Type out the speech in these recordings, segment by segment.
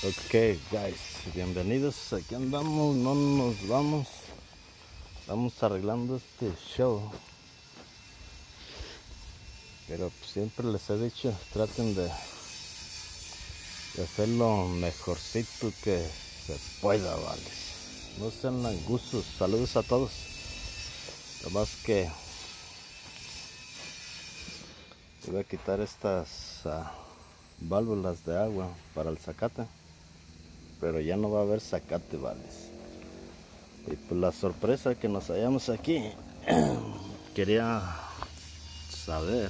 Ok, guys, bienvenidos. Aquí andamos, no nos vamos. Estamos arreglando este show. Pero pues, siempre les he dicho, traten de hacer lo mejorcito que se pueda, vale. No sean angustios. Saludos a todos. Lo más que voy a quitar estas válvulas de agua para el zacate. Pero ya no va a haber zacate, vales. Y pues la sorpresa que nos hallamos aquí, quería saber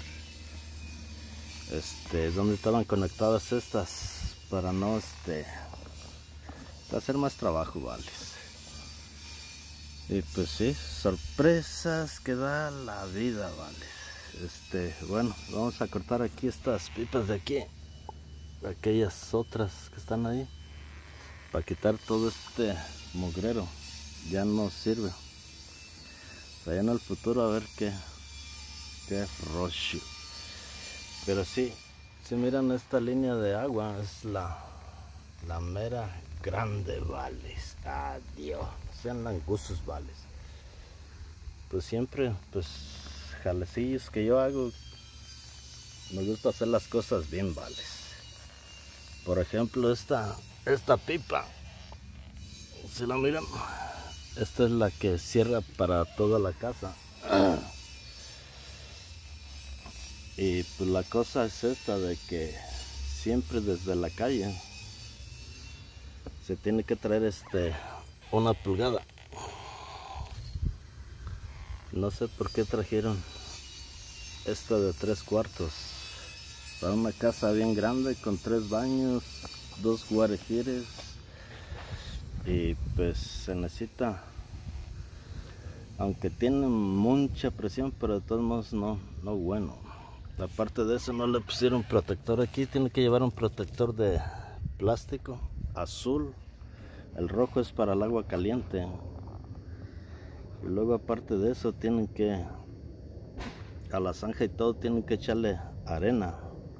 dónde estaban conectadas estas para no hacer más trabajo, vales. Y pues sí, sorpresas que da la vida, vales. Bueno, vamos a cortar aquí estas pipas de aquí, aquellas otras que están ahí, para quitar todo este mugrero. Ya no sirve. Allá en el futuro a ver qué rollo. Pero sí miran esta línea de agua, es la mera grande, vales. Adiós, sean langusos, vales. Pues siempre, pues jalecillos que yo hago, me gusta hacer las cosas bien, vales. Por ejemplo, esta pipa, si la miran, esta es la que cierra para toda la casa. Y pues la cosa es esta, de que siempre desde la calle se tiene que traer una pulgada. No sé por qué trajeron esta de 3/4 para una casa bien grande con 3 baños, 2 guarejeres. Y pues se necesita, aunque tiene mucha presión, pero de todos modos no bueno. Aparte de eso, no le pusieron protector aquí. Tiene que llevar un protector de plástico azul. El rojo es para el agua caliente. Y luego, aparte de eso, tienen que, a la zanja y todo, tienen que echarle arena.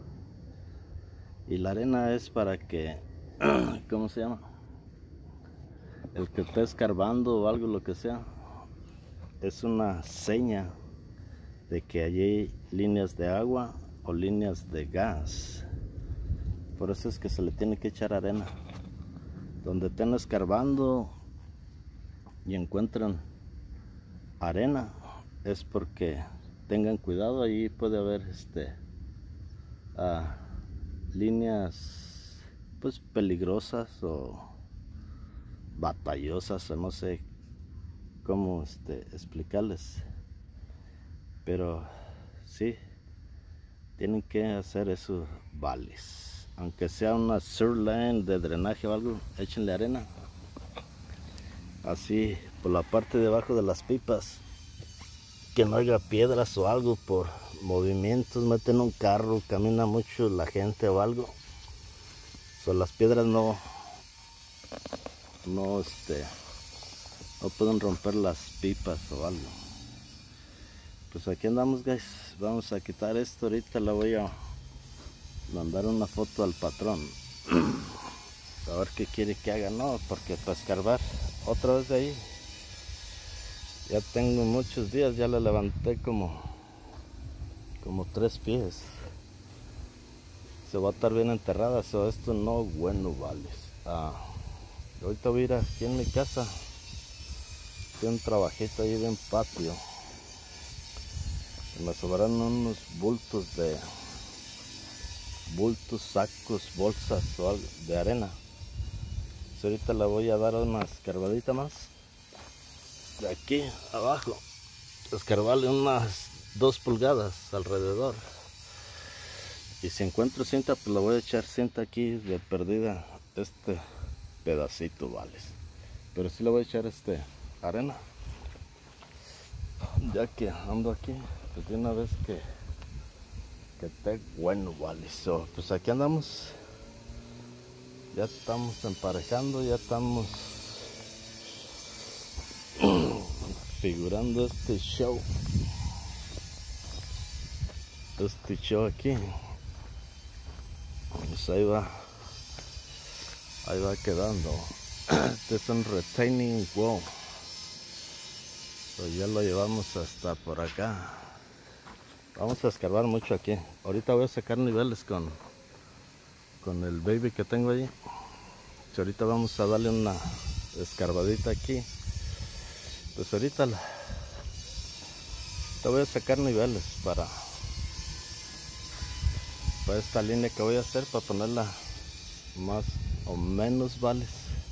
Y la arena es para que, ¿cómo se llama? El que esté escarbando o algo, lo que sea, es una seña de que allí hay líneas de agua o líneas de gas. Por eso es que se le tiene que echar arena. Donde estén escarbando y encuentran arena, es porque tengan cuidado. Allí puede haber líneas pues peligrosas o batallosas, o no sé cómo explicarles. Pero sí, tienen que hacer esos vales. Aunque sea una sewer line de drenaje o algo, échenle arena. Así por la parte de abajo de las pipas, que no haya piedras o algo por movimientos. Meten un carro, camina mucho la gente o algo. Las piedras no pueden romper las pipas o algo. Pues aquí andamos, guys. Vamos a quitar esto. Ahorita le voy a mandar una foto al patrón a ver qué quiere que haga. No, porque para escarbar otra vez de ahí ya tengo muchos días. Ya le levanté como 3 pies. Se va a estar bien enterrada. Esto no bueno, vales. Ahorita voy a ir aquí en mi casa. Tengo un trabajito ahí de un patio. Me sobraron unos bultos, sacos, bolsas o algo de arena. Ahorita le voy a dar una escarbadita más de aquí abajo, escarbarle unas 2 pulgadas alrededor. Y si encuentro cinta, pues le voy a echar cinta aquí de perdida, pedacito, vales. Pero sí le voy a echar arena, ya que ando aquí, pues de una vez que esté bueno, vale. Pues aquí andamos. Ya estamos emparejando, ya estamos figurando este show aquí. Pues ahí va Ahí va quedando. Este es un retaining wall. So, ya lo llevamos hasta por acá. Vamos a escarbar mucho aquí. Ahorita voy a sacar niveles con el baby que tengo allí. So, ahorita vamos a darle una escarbadita aquí. Pues ahorita te voy a sacar niveles para esta línea que voy a hacer, para ponerla más o menos vales.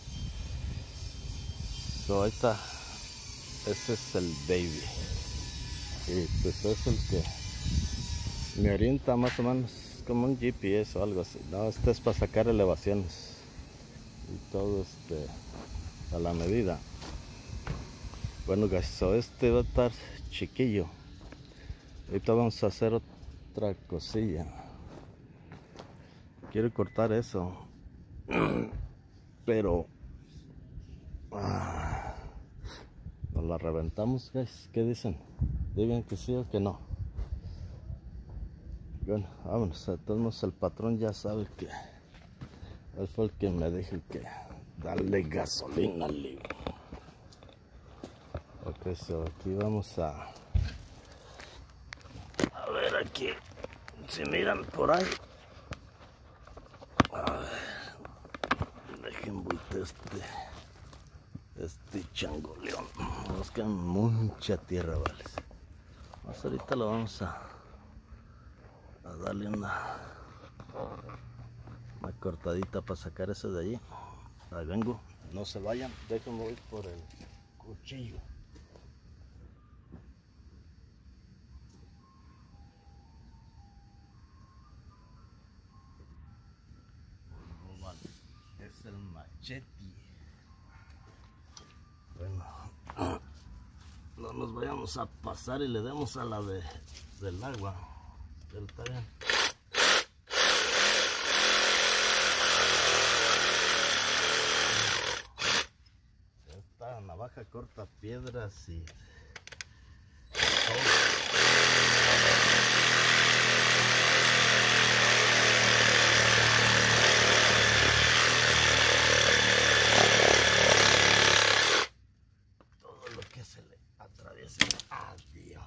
So, ahí está. Ese es el baby. Y pues es el que me orienta más o menos, como un GPS o algo así. No, este es para sacar elevaciones y todo a la medida. Bueno, guys, so este va a estar chiquillo. Ahorita vamos a hacer otra cosilla. Quiero cortar eso, pero nos la reventamos, guys. ¿Qué dicen? Digan que sí o que no. Bueno, vámonos. Entonces el patrón ya sabe que él fue el que me dijo que darle gasolina al libro. Ok, so aquí vamos a ver aquí. Si miran por ahí. A ver, dejen voltear este changoleón. Nos queda mucha tierra, vale. Más ahorita lo vamos a darle una cortadita para sacar eso de allí. Ahí vengo, no se vayan, déjenme ir por el cuchillo. Oh, vale. Es el machete. Bueno, no nos vayamos a pasar y le demos a la del agua. Pero está bien. Esta navaja corta piedras y todo. Todo lo que se le atraviesa. Adiós.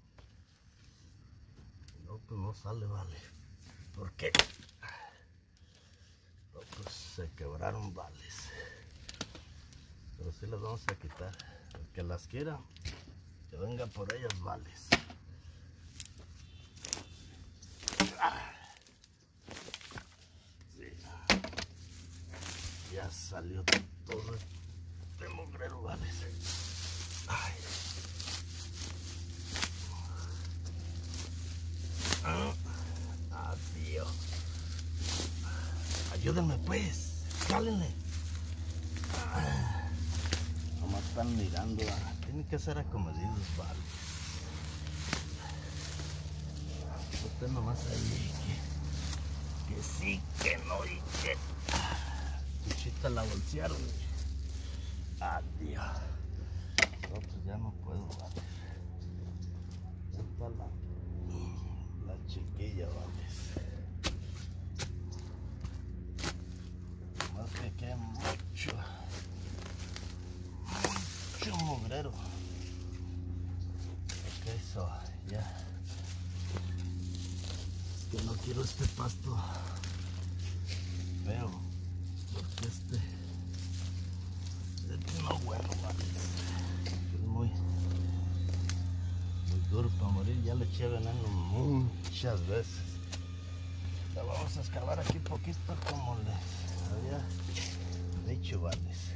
No, pues no sale, vale. ¿Por qué? No, pues se quebraron vales. Pero sí las vamos a quitar. El que las quiera, que venga por ellas, vales. Sí. Ya salió todo este mugrero, vales. Ay. Adiós. Ayúdenme pues, cálenle. Nomás están mirando, tienen que ser acomedidos, vale. Usted nomás ahí que sí, que no y que Chuchita la bolsearon. Adiós. No, pues ya no puedo, vale. Ya está la chiquilla, vale. Más que quede mucho mugrero. Ok, so, ya. Es que no quiero este pasto feo, porque este no bueno, vale. Es muy duro para morir. Ya le eché veneno muchas veces. La vamos a escarbar aquí poquito como les había dicho, vale.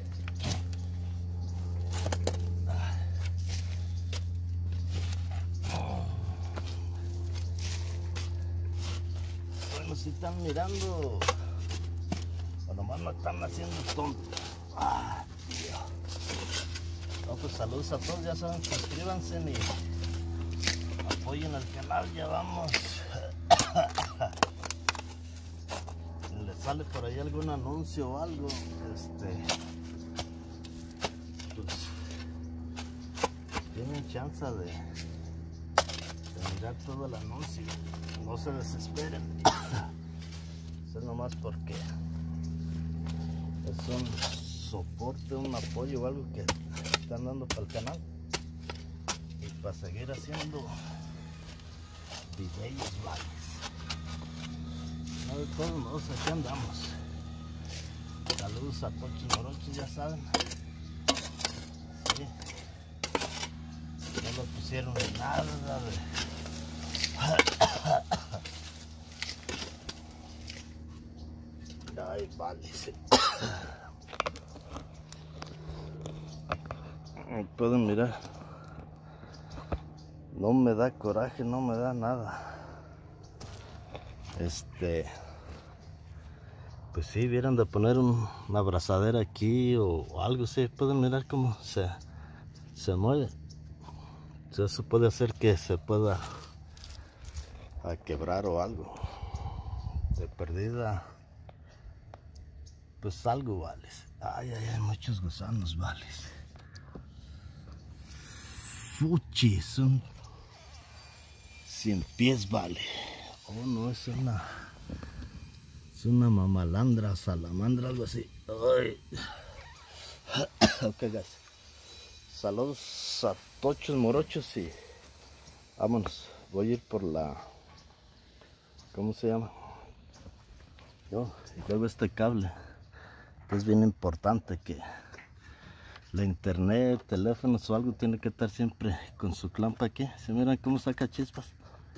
Bueno, si están mirando o nomás me están haciendo tonto. Tío. No, pues saludos a todos, ya saben, suscríbanse y apoyen al canal. Ya vamos. Si les sale por ahí algún anuncio o algo, pues tienen chance de mirar todo el anuncio. No se desesperen. Eso es nomás porque es un soporte, un apoyo o algo que están dando para el canal y para seguir haciendo videos, vales. No, de todos modos, aquí andamos. Saludos a Tochos Morochos, ya saben. Sí. No le pusieron nada de... Ay, vale, sí. Pueden mirar, no me da coraje, no me da nada. Pues sí, vieran de poner una abrazadera aquí o algo así. Pueden mirar cómo se mueve. Eso puede hacer que se pueda quebrar o algo. De perdida, pues algo, vales. Ay, hay muchos gusanos, vales. Fuchi, son 100 pies, vale. Oh, no, es una mamalandra, salamandra, algo así. Ay. Ok, guys. Saludos a Tochos Morochos y vámonos. Voy a ir por la... ¿Cómo se llama? Y luego este cable. Es bien importante que la internet, teléfonos o algo tiene que estar siempre con su clampa aquí. ¿Se miran cómo saca chispas?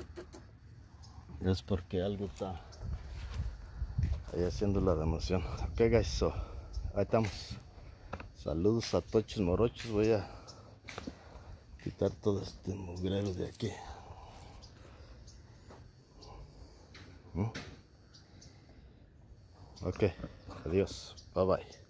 Es porque algo está ahí haciendo la democión. Ok, guys, so, ahí estamos. Saludos a Tochos Morochos. Voy a quitar todo este mugrero de aquí. Ok, adiós, bye bye.